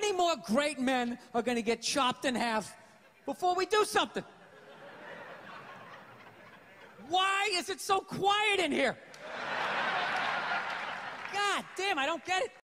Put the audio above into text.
many more great men are going to get chopped in half before we do something? Why is it so quiet in here? God damn, I don't get it.